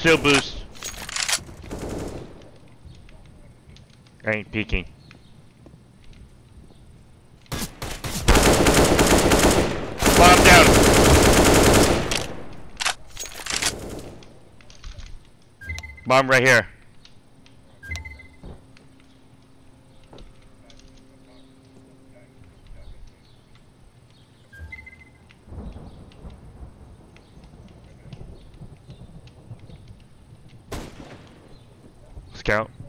still boost. I ain't peeking. Bomb down. Bomb right here. Scout.